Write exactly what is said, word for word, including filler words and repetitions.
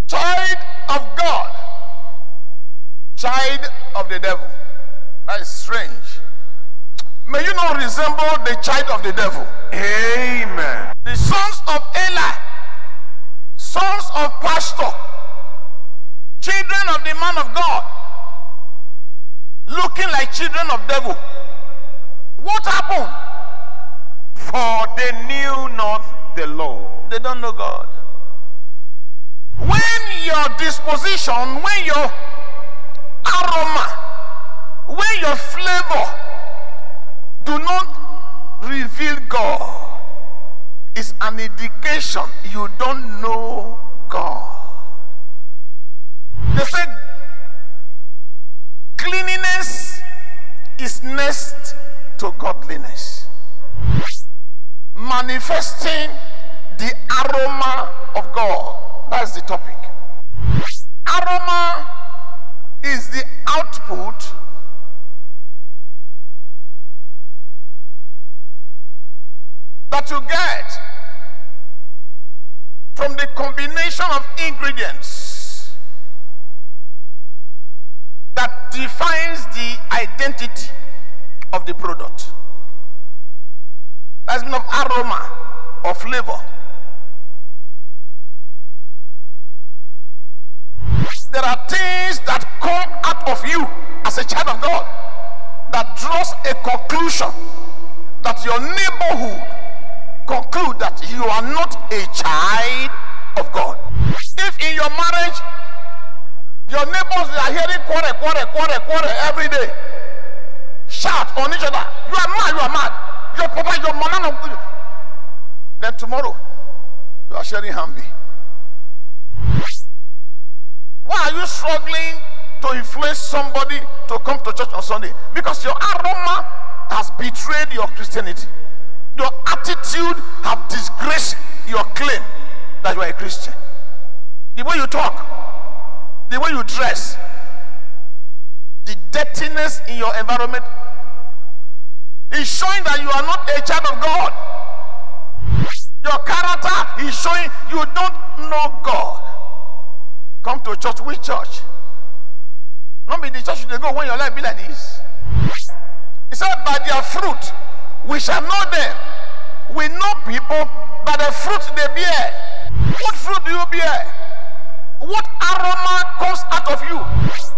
Child of God, child of the devil. That is strange. May you not resemble the child of the devil. Amen. The sons of Eli, sons of pastor, children of the man of God, looking like children of devil. What happened? For they knew not the Lord. They don't know God. When your disposition, when your aroma, when your flavor do not reveal God, is an indication you don't know God. They say cleanliness is next to godliness. Manifesting the aroma of God. That's the topic. Aroma is the output that you get from the combination of ingredients that defines the identity of the product. That's mean of aroma or flavor. There are things that come out of you as a child of God that draws a conclusion that your neighborhood conclude that you are not a child of God. If in your marriage your neighbors are hearing quarrel, quarrel, quarrel, quarrel every day, shout on each other, you are mad, you are mad, your papa, your mama, no. Then tomorrow you are sharing hambi. Why are you struggling to influence somebody to come to church on Sunday? Because your aroma has betrayed your Christianity. Your attitude has disgraced your claim that you are a Christian. The way you talk, the way you dress, the dirtiness in your environment is showing that you are not a child of God. Your character is showing you don't know God. Come to church. Which church? Not be the church they go when your life be like this. He said, by their fruit we shall know them. We know people by the fruit they bear. What fruit do you bear? What aroma comes out of you?